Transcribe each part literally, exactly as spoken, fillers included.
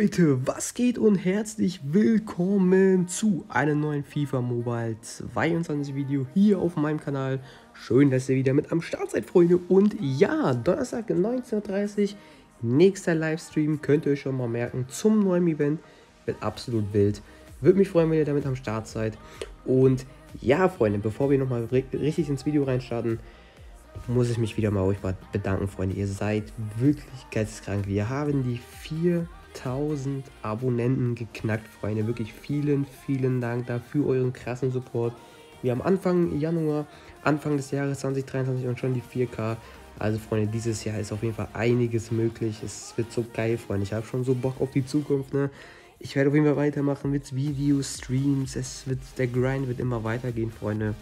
Leute, was geht und herzlich willkommen zu einem neuen FIFA Mobile zweiundzwanzig Video hier auf meinem Kanal. Schön, dass ihr wieder mit am Start seid, Freunde. Und ja, Donnerstag neunzehn Uhr dreißig, nächster Livestream, könnt ihr euch schon mal merken, zum neuen Event. Wird absolut wild. Würde mich freuen, wenn ihr damit am Start seid. Und ja, Freunde, bevor wir nochmal richtig ins Video reinstarten, muss ich mich wieder mal euch bedanken, Freunde. Ihr seid wirklich geisteskrank. Wir haben die viertausend Abonnenten geknackt, Freunde. Wirklich vielen, vielen Dank dafür, euren krassen Support. Wir haben Anfang Januar, Anfang des Jahres zwanzig dreiundzwanzig und schon die vier K. Also, Freunde, dieses Jahr ist auf jeden Fall einiges möglich. Es wird so geil, Freunde. Ich habe schon so Bock auf die Zukunft, ne? Ich werde auf jeden Fall weitermachen mit Videos, Streams. Es wird, der Grind wird immer weitergehen, Freunde.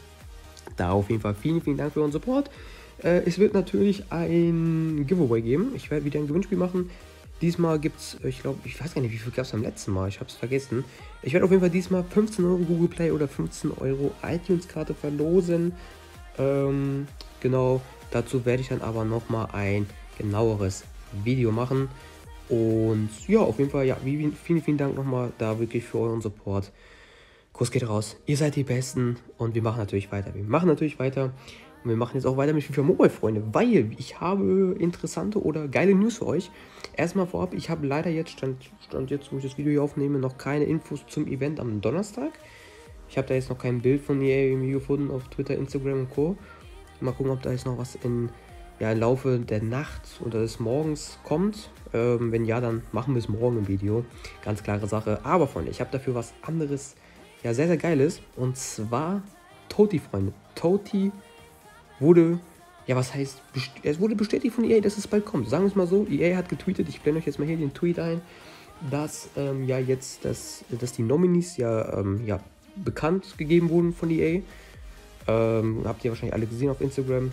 Da auf jeden Fall vielen, vielen Dank für euren Support. Äh, es wird natürlich ein Giveaway geben. Ich werde wieder ein Gewinnspiel machen. Diesmal gibt es, ich glaube, ich weiß gar nicht, wie viel gab es beim letzten Mal. Ich habe es vergessen. Ich werde auf jeden Fall diesmal fünfzehn Euro Google Play oder fünfzehn Euro iTunes-Karte verlosen. Ähm, genau, dazu werde ich dann aber nochmal ein genaueres Video machen. Und ja, auf jeden Fall, ja, vielen, vielen Dank nochmal da wirklich für euren Support. Kuss geht raus. Ihr seid die Besten und wir machen natürlich weiter. Wir machen natürlich weiter und wir machen jetzt auch weiter mit FIFA Mobile, Freunde, weil ich habe interessante oder geile News für euch. Erstmal vorab, ich habe leider jetzt, stand, stand jetzt, wo ich das Video hier aufnehme, noch keine Infos zum Event am Donnerstag. Ich habe da jetzt noch kein Bild von E A irgendwie gefunden auf Twitter, Instagram und Co. Mal gucken, ob da jetzt noch was in, ja, im Laufe der Nacht oder des Morgens kommt. Ähm, wenn ja, dann machen wir es morgen im Video. Ganz klare Sache. Aber, Freunde, ich habe dafür was anderes, ja, sehr, sehr geil ist. Und zwar Totti, Freunde. Totti wurde, ja, was heißt, es wurde bestätigt von E A, dass es bald kommt. Sagen wir es mal so, E A hat getweetet, ich blende euch jetzt mal hier den Tweet ein, dass ähm, ja jetzt, das, dass die Nominees ja, ähm, ja bekannt gegeben wurden von E A. Ähm, habt ihr wahrscheinlich alle gesehen auf Instagram.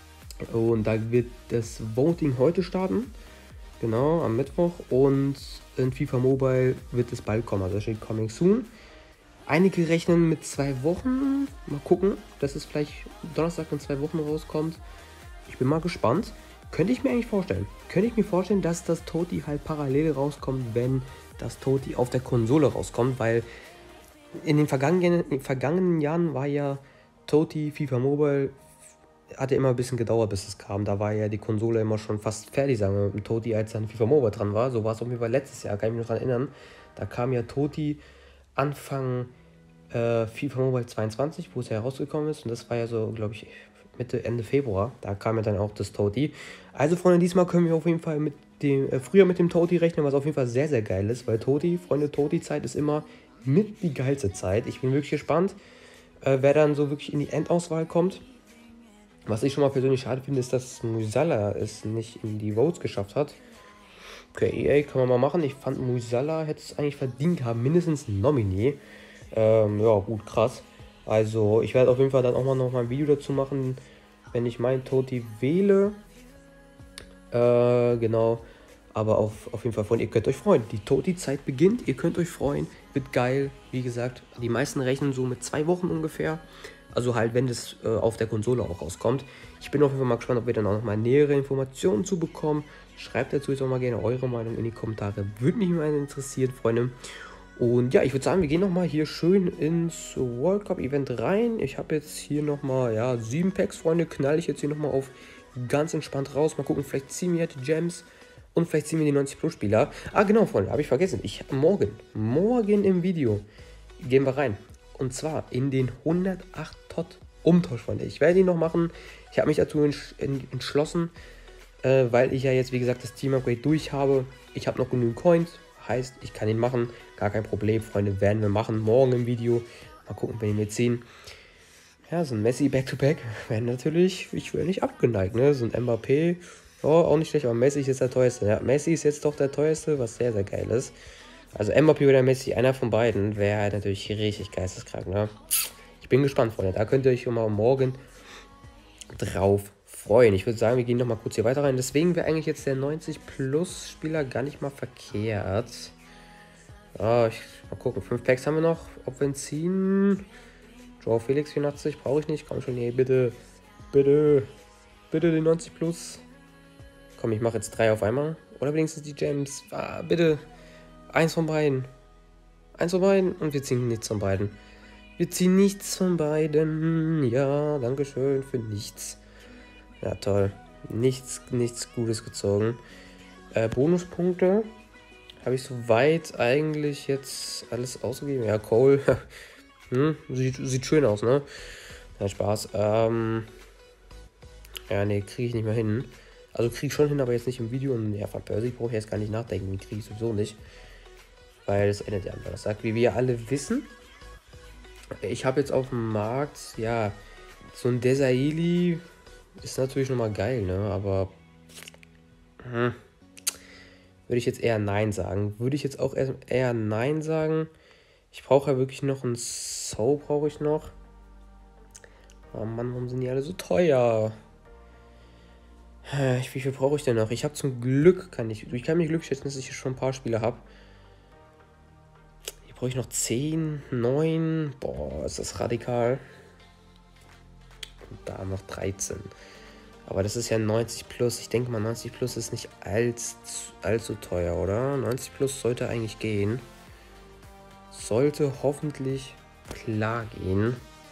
Und da wird das Voting heute starten. Genau, am Mittwoch. Und in FIFA Mobile wird es bald kommen. Also da steht Coming Soon. Einige rechnen mit zwei Wochen. Mal gucken, dass es vielleicht Donnerstag in zwei Wochen rauskommt. Ich bin mal gespannt. Könnte ich mir eigentlich vorstellen. Könnte ich mir vorstellen, dass das Totti halt parallel rauskommt, wenn das Totti auf der Konsole rauskommt. Weil in den vergangenen, in den vergangenen Jahren war ja Totti FIFA Mobile, hatte immer ein bisschen gedauert, bis es kam. Da war ja die Konsole immer schon fast fertig, sagen wir, mit dem Totti, als dann FIFA Mobile dran war. So war es auf jeden Fall letztes Jahr, kann ich mich noch daran erinnern. Da kam ja Totti Anfang äh, FIFA Mobile zweiundzwanzig, wo es ja herausgekommen ist. Und das war ja so, glaube ich, Mitte, Ende Februar. Da kam ja dann auch das Totti. Also, Freunde, diesmal können wir auf jeden Fall mit dem, äh, früher mit dem Totti rechnen, was auf jeden Fall sehr, sehr geil ist. Weil Totti, Freunde, Totti-Zeit ist immer mit die geilste Zeit. Ich bin wirklich gespannt, äh, wer dann so wirklich in die Endauswahl kommt. Was ich schon mal persönlich schade finde, ist, dass Musiala es nicht in die Votes geschafft hat. Okay, E A kann man mal machen. Ich fand, Musiala hätte es eigentlich verdient haben, mindestens ein Nominee. Ähm, ja, gut, krass. Also, ich werde auf jeden Fall dann auch mal noch mal ein Video dazu machen, wenn ich meinen Totti wähle. Äh, genau. Aber auf, auf jeden Fall, Freunde, ihr könnt euch freuen. Die Totti-Zeit beginnt, ihr könnt euch freuen. Wird geil, wie gesagt. Die meisten rechnen so mit zwei Wochen ungefähr. Also halt, wenn das äh, auf der Konsole auch rauskommt. Ich bin auf jeden Fall mal gespannt, ob wir dann auch noch mal nähere Informationen zu bekommen. Schreibt dazu jetzt auch mal gerne eure Meinung in die Kommentare. Würde mich mal interessieren, Freunde. Und ja, ich würde sagen, wir gehen nochmal hier schön ins World Cup Event rein. Ich habe jetzt hier nochmal, ja, sieben Packs, Freunde. Knall ich jetzt hier nochmal auf ganz entspannt raus. Mal gucken, vielleicht ziehen wir die Gems. Und vielleicht ziehen wir die neunzig Plus Spieler. Ah, genau, Freunde, habe ich vergessen. Ich morgen, morgen im Video gehen wir rein. Und zwar in den hundertacht Tot Umtausch, Freunde. Ich werde ihn noch machen. Ich habe mich dazu entschlossen, äh, weil ich ja jetzt, wie gesagt, das Team Upgrade durch habe. Ich habe noch genügend Coins. Heißt, ich kann ihn machen. Gar kein Problem, Freunde. Werden wir machen. Morgen im Video. Mal gucken, wenn wir ziehen. Ja, so ein Messi Back-to-Back wäre natürlich, ich wäre nicht abgeneigt, ne? So ein Mbappé. Ja, auch nicht schlecht, aber Messi ist jetzt der teuerste. Ja, Messi ist jetzt doch der teuerste, was sehr, sehr geil ist. Also Mbappé oder Messi, einer von beiden, wäre halt natürlich richtig geisteskrank, ne? Ich bin gespannt, Freunde. Da könnt ihr euch schon mal morgen drauf freuen. Ich würde sagen, wir gehen noch mal kurz hier weiter rein. Deswegen wäre eigentlich jetzt der neunzig Plus Spieler gar nicht mal verkehrt. Ah, ich, mal gucken, fünf Packs haben wir noch. Ob wir ihn ziehen? Joao Felix vierundachtzig brauche ich nicht. Komm schon, nee, bitte. Bitte. Bitte den neunzig Plus. Komm, ich mache jetzt drei auf einmal. Oder wenigstens die Gems. Ah, bitte. Eins von beiden. Eins von beiden und wir ziehen nichts von beiden. Wir ziehen nichts von beiden. Ja, dankeschön für nichts. Ja, toll. Nichts, nichts Gutes gezogen. Äh, Bonuspunkte habe ich soweit eigentlich jetzt alles ausgegeben. Ja, Cole. hm, sieht, sieht schön aus, ne? Ja, Spaß. Ähm, ja, ne, kriege ich nicht mehr hin. Also kriege ich schon hin, aber jetzt nicht im Video. Und ja, von Percy brauche ich jetzt gar nicht nachdenken. Die kriege ich sowieso nicht. Weil das endet ja am Donnerstag. Wie wir alle wissen. Ich habe jetzt auf dem Markt, ja, so ein Desailly ist natürlich nochmal geil, ne? Aber hm, würde ich jetzt eher Nein sagen. Würde ich jetzt auch eher Nein sagen. Ich brauche ja wirklich noch ein So, brauche ich noch. Oh Mann, warum sind die alle so teuer? Wie viel brauche ich denn noch? Ich habe zum Glück, kann ich, ich kann mich Glück schätzen, dass ich schon ein paar Spiele habe. Hier brauche ich noch zehn, neun. Boah, ist das radikal. Und da noch dreizehn. Aber das ist ja neunzig plus. Ich denke mal, neunzig plus ist nicht allzu, allzu teuer, oder? neunzig plus sollte eigentlich gehen. Sollte hoffentlich klar gehen.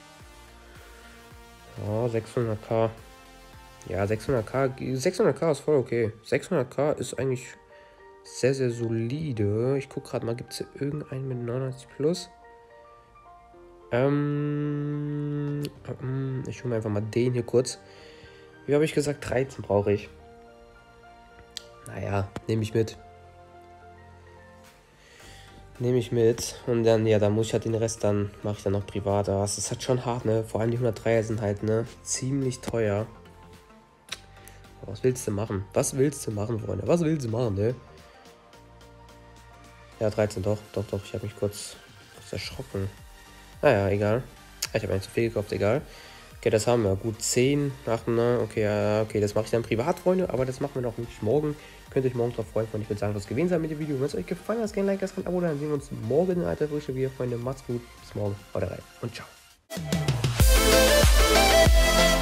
Ja, sechshunderttausend. Ja, sechshunderttausend. sechshunderttausend ist voll okay. sechshunderttausend ist eigentlich sehr, sehr solide. Ich gucke gerade mal, gibt es hier irgendeinen mit neunundneunzig plus? Ähm, ähm, ich hole mir einfach mal den hier kurz. Wie habe ich gesagt? dreizehn brauche ich. Naja, nehme ich mit. Nehme ich mit. Und dann, ja, dann muss ich halt den Rest dann, mache ich dann noch privat. Aber es ist halt schon hart, ne? Vor allem die hundertdreier sind halt, ne? Ziemlich teuer. Aber was willst du machen? Was willst du machen, Freunde? Was willst du machen, ne? Ja, dreizehn, doch. Doch, doch. Ich habe mich kurz, kurz erschrocken. Naja, egal. Ich habe eigentlich zu viel gekauft, egal. Okay, das haben wir. Gut, zehn, acht, ne? Okay, ja, okay, das mache ich dann privat, Freunde. Aber das machen wir noch wirklich morgen. Könnt ihr euch morgen drauf freuen, Freunde. Ich würde sagen, das gewesen sein mit dem Video. Wenn es euch gefallen hat, lasst gerne ein Like, lasst ein Abo, dann sehen wir uns morgen in alter Frische wieder, Freunde. Macht's gut. Bis morgen. Haut rein und ciao.